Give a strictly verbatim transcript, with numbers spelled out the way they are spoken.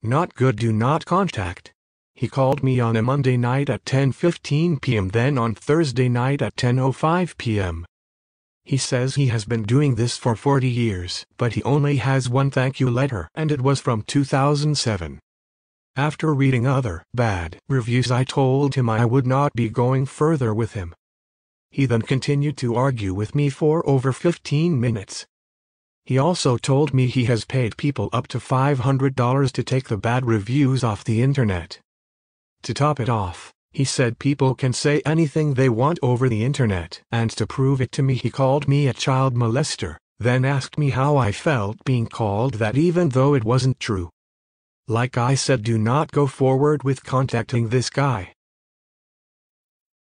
Not good, do not contact. He called me on a Monday night at ten fifteen p m then on Thursday night at ten oh five p m He says he has been doing this for forty years, but he only has one thank you letter and it was from two thousand seven. After reading other bad reviews, I told him I would not be going further with him. He then continued to argue with me for over fifteen minutes. He also told me he has paid people up to five hundred dollars to take the bad reviews off the internet. To top it off, he said people can say anything they want over the internet, and to prove it to me he called me a child molester, then asked me how I felt being called that even though it wasn't true. Like I said, do not go forward with contacting this guy.